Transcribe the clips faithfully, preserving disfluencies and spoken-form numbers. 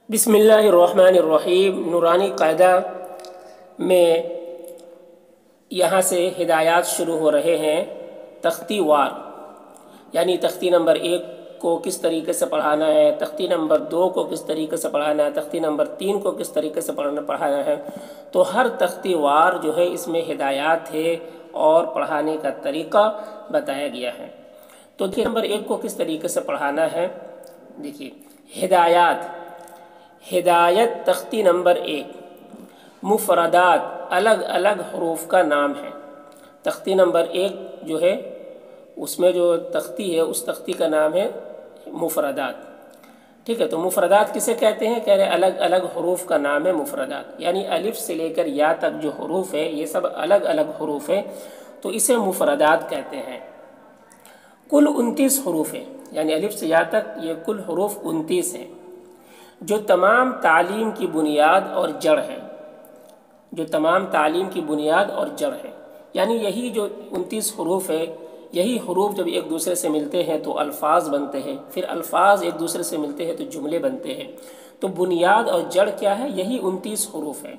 بسم اللہ الرحمن الرحیم۔ نورانی قاعدہ میں یہاں سے ہدایات شروع ہو رہے ہیں تختی وار، یعنی تختی نمبر ایک کو کس طریقے سے پڑھانا ہے، تختی نمبر دو کو کس طریقے سے پڑھانا ہے، تختی نمبر تین کو کس طریقے سے پڑھانا پڑھانا ہے۔ تو ہر تختی وار جو ہے اس میں ہدایات ہے اور پڑھانے کا طریقہ بتایا گیا ہے۔ تو تختی نمبر ایک کو کس طریقے سے پڑھانا ہے، دیکھیے ہدایات۔ ہدایت تختی نمبر ایک، مفردات الگ الگ حروف کا نام ہے۔ تختی نمبر ایک جو ہے اس میں جو تختی ہے اس تختی کا نام ہے مفردات، ٹھیک ہے۔ تو مفردات کسے کہتے ہیں، کہہ رہے الگ الگ حروف کا نام ہے مفردات، یعنی الف سے لے کر یا تک جو حروف ہے یہ سب الگ الگ حروف ہیں، تو اسے مفردات کہتے ہیں۔ کل انتیس حروف ہیں، یعنی الف سے یا تک یہ کل حروف انتیس ہیں، جو تمام تعلیم کی بنیاد اور جڑ ہے، جو تمام تعلیم کی بنیاد اور جڑ ہے۔ یعنی یہی جو انتیس حروف ہے، یہی حروف جب ایک دوسرے سے ملتے ہیں تو الفاظ بنتے ہیں، پھر الفاظ ایک دوسرے سے ملتے ہیں تو جملے بنتے ہیں۔ تو بنیاد اور جڑ کیا ہے، یہی انتیس حروف ہے۔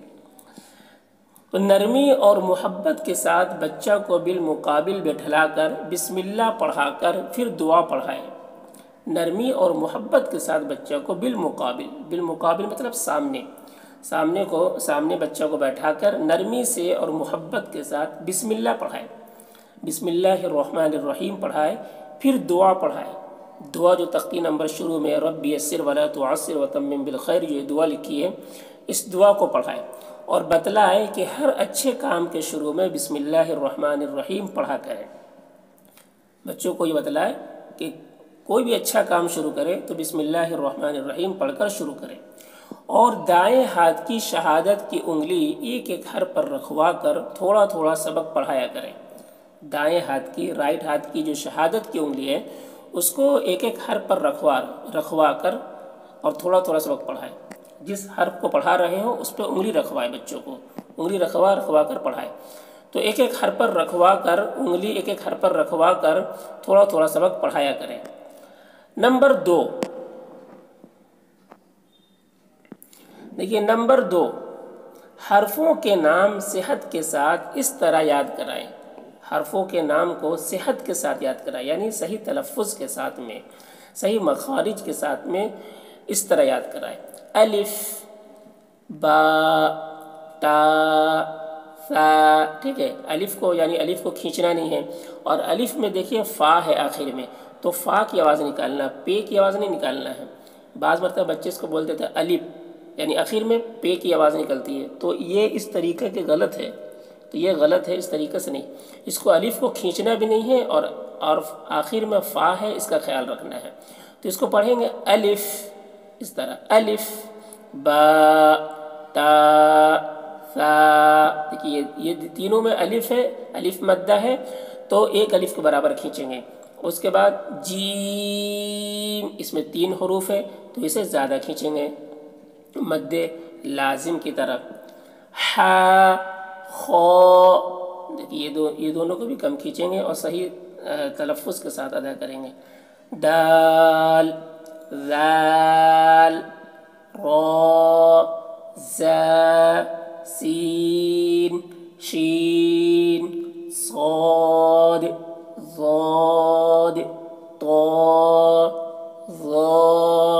تو نرمی اور محبت کے ساتھ بچہ کو بالمقابل بٹھلا کر بسم اللہ پڑھا کر پھر دعا پڑھائے۔ نرمی اور محبت کے ساتھ بچہ کو بالمقابل، بالمقابل مطلب سامنے، سامنے کو سامنے بچہ کو بیٹھا کر نرمی سے اور محبت کے ساتھ بسم اللہ پڑھائے، بسم اللہ الرحمن الرحیم پڑھائے، پھر دعا پڑھائے۔ دعا جو تختی نمبر شروع میں رب یسر ولا تعسر وتمم بالخیر جو دعا لکھی ہے، اس دعا کو پڑھائے اور بتلائے کہ ہر اچھے کام کے شروع میں بسم اللہ الرحمن الرحیم پڑھا کریں۔ بچوں کو یہ بتلائے کہ کوئی بھی اچھا کام شروع کرے تو بسم اللہ الرحمن الرحیم پڑھ کر شروع کرے، اور دائیں ہاتھ کی شہادت کی انگلی ایک ایک حرف پر رکھوا کر تھوڑا تھوڑا سبق پڑھایا کرے۔ دائیں ہاتھ کی، رائٹ ہاتھ کی جو شہادت کی انگلی ہے اس کو ایک ایک حرف پر رکھوا رکھوا کر اور تھوڑا تھوڑا سبق پڑھائے۔ جس حرف کو پڑھا رہے ہوں اس پہ انگلی رکھوائے، بچوں کو انگلی رکھوا رکھوا کر پڑھائے۔ تو ایک ایک حرف پر رکھوا کر انگلی ایک ایک حرف پر رکھوا کر تھوڑا تھوڑا سبق پڑھایا کریں۔ نمبر دو، دیکھیے نمبر دو، حرفوں کے نام صحت کے ساتھ اس طرح یاد کرائیں۔ حرفوں کے نام کو صحت کے ساتھ یاد کرائیں، یعنی صحیح تلفظ کے ساتھ میں، صحیح مخارج کے ساتھ میں اس طرح یاد کرائیں۔ الف، با، تا، ثا، ٹھیک ہے۔ الف کو یعنی الف کو کھینچنا نہیں ہے، اور الف میں دیکھیے فا ہے آخر میں، تو فا کی آواز نکالنا، پے کی آواز نہیں نکالنا ہے۔ بعض مرتبہ بچے اس کو بولتے تھے الف، یعنی آخر میں پے کی آواز نکلتی ہے، تو یہ اس طریقے کے غلط ہے، تو یہ غلط ہے، اس طریقے سے نہیں۔ اس کو الف کو کھینچنا بھی نہیں ہے، اور اور آخر میں فا ہے اس کا خیال رکھنا ہے۔ تو اس کو پڑھیں گے الف اس طرح، الف، با، تا، ثا، دیکھیے یہ تینوں میں الف ہے، الف مدہ ہے تو ایک الف کے برابر کھینچیں گے۔ اس کے بعد جیم، اس میں تین حروف ہے تو اسے زیادہ کھینچیں گے مد لازم کی طرف۔ ہا، خو، دیکھیے یہ دو یہ دونوں کو بھی کم کھینچیں گے اور صحیح تلفظ کے ساتھ ادا کریں گے۔ دال، ذال، را، زا، سین، شین، صاد، ضاد، طا، ظا،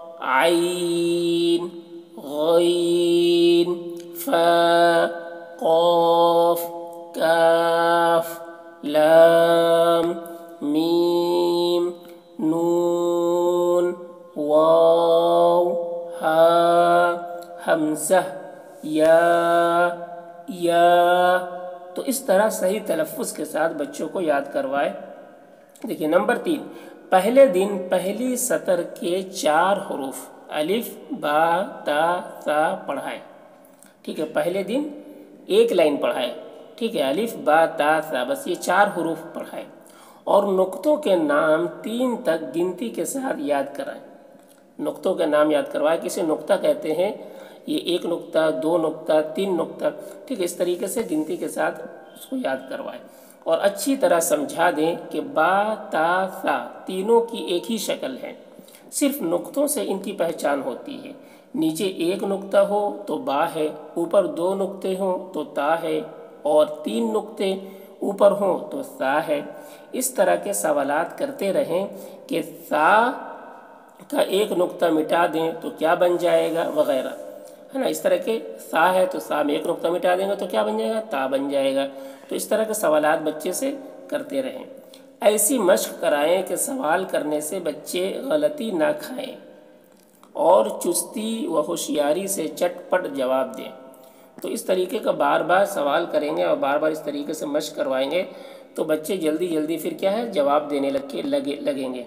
عین، غین، فا، قاف، کاف، لام، میم، نون، واو، ہا، حمزہ، یا، یا۔ تو اس طرح صحیح تلفظ کے ساتھ بچوں کو یاد کروائے۔ دیکھیے نمبر تین، پہلے دن پہلی سطر کے چار حروف الف، با، تا، ثا پڑھائے، ٹھیک ہے۔ پہلے دن ایک لائن پڑھائے، ٹھیک ہے، الف، با، تا، ثا، بس یہ چار حروف پڑھائے، اور نقطوں کے نام تین تک گنتی کے ساتھ یاد کرائیں۔ نقطوں کے نام یاد کروائے، کسے نقطہ کہتے ہیں، یہ ایک نقطہ، دو نقطہ، تین نقطہ، ٹھیک ہے، اس طریقے سے گنتی کے ساتھ اس کو یاد کروائے، اور اچھی طرح سمجھا دیں کہ با، تا، ثا تینوں کی ایک ہی شکل ہے، صرف نقطوں سے ان کی پہچان ہوتی ہے۔ نیچے ایک نقطہ ہو تو با ہے، اوپر دو نقطے ہوں تو تا ہے، اور تین نقطے اوپر ہوں تو سا ہے۔ اس طرح کے سوالات کرتے رہیں کہ سا کا ایک نقطہ مٹا دیں تو کیا بن جائے گا وغیرہ، ہے نا۔ اس طرح کے سا ہے تو سا میں ایک نقطہ مٹا دیں گے تو کیا بن جائے گا، تا بن جائے گا۔ تو اس طرح کے سوالات بچے سے کرتے رہیں۔ ایسی مشق کرائیں کہ سوال کرنے سے بچے غلطی نہ کھائیں اور چستی و ہوشیاری سے چٹ پٹ جواب دیں۔ تو اس طریقے کا بار بار سوال کریں گے اور بار بار اس طریقے سے مشق کروائیں گے تو بچے جلدی جلدی پھر کیا ہے جواب دینے لگ کے لگے لگیں گے۔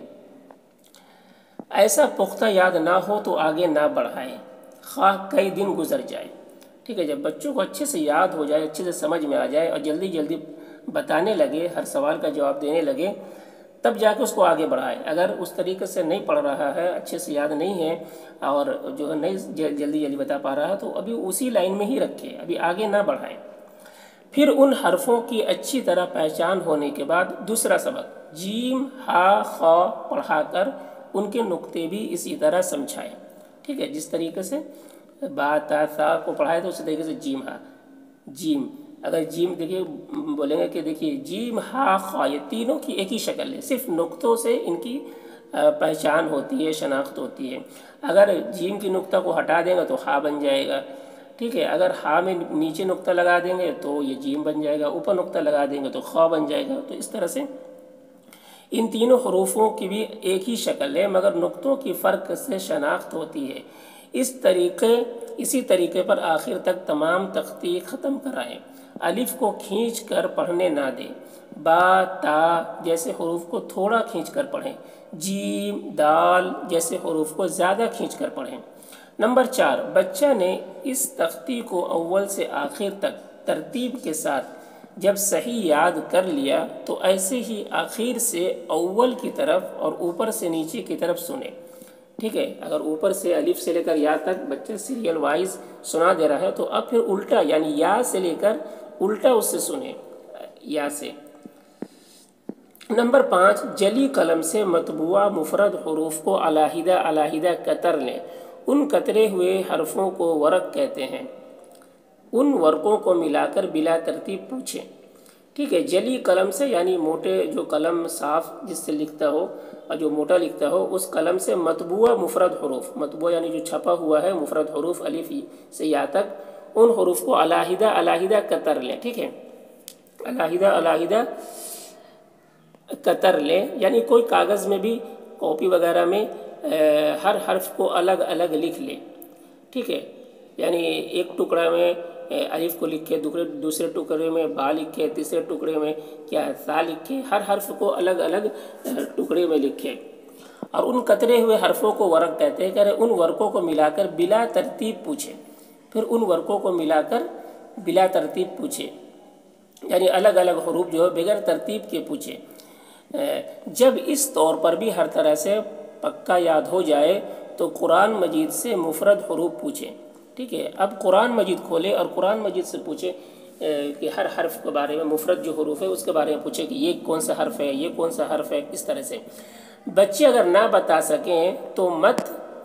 ایسا پختہ یاد نہ ہو تو آگے نہ بڑھائیں، خواہ کئی دن گزر جائے۔ ٹھیک ہے، جب بچوں کو اچھے سے یاد ہو جائے، اچھے سے سمجھ میں آ جائے اور جلدی جلدی بتانے لگے، ہر سوال کا جواب دینے لگے، تب جا کے اس کو آگے بڑھائیں۔ اگر اس طریقے سے نہیں پڑھ رہا ہے، اچھے سے یاد نہیں ہے اور جو ہے نہیں جلدی جلدی بتا پا رہا ہے تو ابھی اسی لائن میں ہی رکھے، ابھی آگے نہ بڑھائیں۔ پھر ان حرفوں کی اچھی طرح پہچان ہونے کے بعد دوسرا سبق جیم ہا خا پڑھا کر ان کے نقطے بھی اسی طرح سمجھائیں۔ ٹھیک ہے، جس طریقے سے با تا سا کو پڑھائے تو اسی طریقے سے جیم ہا جیم اگر جیم دیکھیے بولیں گے کہ دیکھیے جیم ہا خا یہ تینوں کی ایک ہی شکل ہے، صرف نقطوں سے ان کی پہچان ہوتی ہے، شناخت ہوتی ہے۔ اگر جیم کی نقطہ کو ہٹا دیں گے تو ہا بن جائے گا، ٹھیک ہے۔ اگر ہا میں نیچے نقطہ لگا دیں گے تو یہ جیم بن جائے گا، اوپر نقطہ لگا دیں گے تو خا بن جائے گا۔ تو اس طرح سے ان تینوں حروفوں کی بھی ایک ہی شکل ہے مگر نقطوں کی فرق سے شناخت ہوتی ہے۔ اس طریقے اسی طریقے پر آخر تک تمام تختی ختم کرائیں۔ الف کو کھینچ کر پڑھنے نہ دیں، با تا جیسے حروف کو تھوڑا کھینچ کر پڑھیں، جیم دال جیسے حروف کو زیادہ کھینچ کر پڑھیں۔ نمبر چار، بچہ نے اس تختی کو اول سے آخر تک ترتیب کے ساتھ جب صحیح یاد کر لیا تو ایسے ہی آخر سے اول کی طرف اور اوپر سے نیچے کی طرف سنے۔ ٹھیک ہے، اگر اوپر سے الف سے لے کر یا تک بچہ سیریل وائز سنا دے رہا ہے تو اب پھر الٹا یعنی یا سے لے کر الٹا اس سے سنیں، یا سے۔ نمبر پانچ، جلی قلم سے مطبوعہ مفرد حروف کو علیحدہ علیحدہ قطر لیں۔ ان قطرے ہوئے حرفوں کو ورق کہتے ہیں۔ ان ورقوں کو ملا کر بلا ترتیب پوچھیں۔ ٹھیک ہے، جلی قلم سے یعنی موٹے جو قلم صاف جس سے لکھتا ہو اور جو موٹا لکھتا ہو اس قلم سے مطبوعہ مفرد حروف، مطبوعہ یعنی جو چھپا ہوا ہے مفرد حروف الف سے یا تک، ان حروف کو علیحدہ علیحدہ قطر لیں۔ ٹھیک ہے، علیحدہ علیحدہ قطر لیں یعنی کوئی کاغذ میں بھی کاپی وغیرہ میں ہر حرف کو الگ الگ لکھ لیں۔ ٹھیک ہے، یعنی ایک ٹکڑا میں الف کو لکھے، دوسرے ٹکڑے میں با لکھے، تیسرے ٹکڑے میں کیا ہے سا لکھے، ہر حرف کو الگ الگ ٹکڑے میں لکھے۔ اور ان قطرے ہوئے حرفوں کو ورق کہتے ہیں کہ ان ورقوں کو ملا کر بلا ترتیب پوچھیں۔ پھر ان ورقوں کو ملا کر بلا ترتیب پوچھیں یعنی الگ الگ حروف جو ہے بغیر ترتیب کے پوچھیں۔ جب اس طور پر بھی ہر طرح سے پکا یاد ہو جائے تو قرآن مجید سے مفرد حروف پوچھیں۔ ٹھیک ہے، اب قرآن مجید کھولے اور قرآن مجید سے پوچھیں کہ ہر حرف کے بارے میں مفرد جو حروف ہے اس کے بارے میں پوچھیں کہ یہ کون سا حرف ہے، یہ کون سا حرف ہے۔ اس طرح سے بچے اگر نہ بتا سکیں تو مت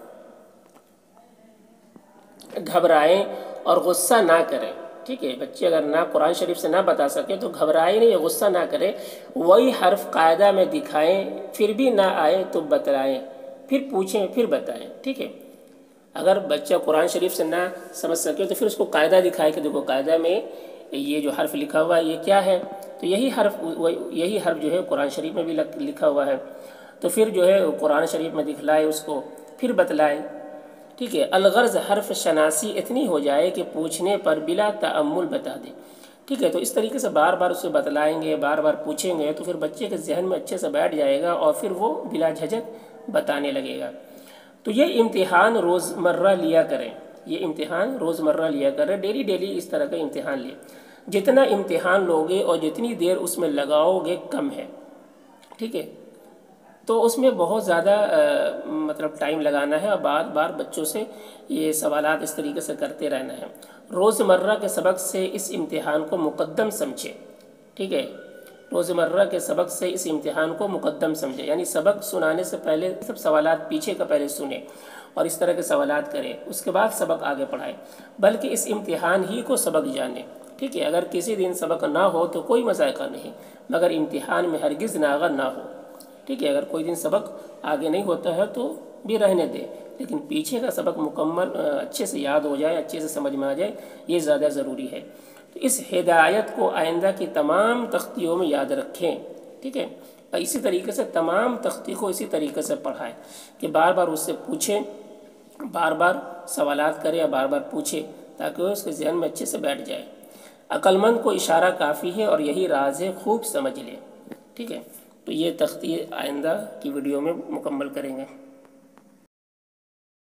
گھبرائیں اور غصہ نہ کریں۔ ٹھیک ہے، بچے اگر نہ قرآن شریف سے نہ بتا سکیں تو گھبرائیں نہیں، غصہ نہ کریں، وہی حرف قاعدہ میں دکھائیں، پھر بھی نہ آئے تو بتلائیں، پھر پوچھیں پھر بتائیں۔ ٹھیک ہے، اگر بچہ قرآن شریف سے نہ سمجھ سکے تو پھر اس کو قاعدہ دکھائے کہ دیکھو قاعدہ میں یہ جو حرف لکھا ہوا ہے یہ کیا ہے، تو یہی حرف یہی حرف جو ہے قرآن شریف میں بھی لکھا ہوا ہے، تو پھر جو ہے قرآن شریف میں دکھلائے اس کو، پھر بتلائے۔ ٹھیک ہے، الغرض حرف شناسی اتنی ہو جائے کہ پوچھنے پر بلا تأمل بتا دے۔ ٹھیک ہے، تو اس طریقے سے بار بار اسے بتلائیں گے، بار بار پوچھیں گے تو پھر بچے کے ذہن میں اچھے سے بیٹھ جائے گا اور پھر وہ بلا جھجک بتانے لگے گا۔ تو یہ امتحان روزمرہ لیا کریں، یہ امتحان روزمرہ لیا کریں، ڈیلی ڈیلی اس طرح کا امتحان لیں۔ جتنا امتحان لوگے اور جتنی دیر اس میں لگاؤ گے کم ہے۔ ٹھیک ہے، تو اس میں بہت زیادہ مطلب ٹائم لگانا ہے اور بار بار بچوں سے یہ سوالات اس طریقے سے کرتے رہنا ہے۔ روزمرہ کے سبق سے اس امتحان کو مقدم سمجھے۔ ٹھیک ہے، روزمرہ کے سبق سے اس امتحان کو مقدم سمجھے، یعنی سبق سنانے سے پہلے سب سوالات پیچھے کا پہلے سنیں اور اس طرح کے سوالات کریں، اس کے بعد سبق آگے پڑھائیں، بلکہ اس امتحان ہی کو سبق جانیں۔ ٹھیک ہے، اگر کسی دن سبق نہ ہو تو کوئی مذائقہ نہیں، مگر امتحان میں ہرگز ناغہ نہ ہو۔ ٹھیک ہے، اگر کوئی دن سبق آگے نہیں ہوتا ہے تو بھی رہنے دے، لیکن پیچھے کا سبق مکمل اچھے سے یاد ہو جائے، اچھے سے سمجھ میں آ جائے، یہ زیادہ ضروری ہے۔ تو اس ہدایت کو آئندہ کی تمام تختیوں میں یاد رکھیں۔ ٹھیک ہے، اور اسی طریقے سے تمام تختی کو اسی طریقے سے پڑھائیں کہ بار بار اس سے پوچھیں، بار بار سوالات کریں یا بار بار پوچھیں، تاکہ وہ اس کے ذہن میں اچھے سے بیٹھ جائے۔ عقل مند کو اشارہ کافی ہے اور یہی راز ہے، خوب سمجھ لے۔ ٹھیک ہے، تو یہ تختی آئندہ کی ویڈیو میں مکمل کریں گے۔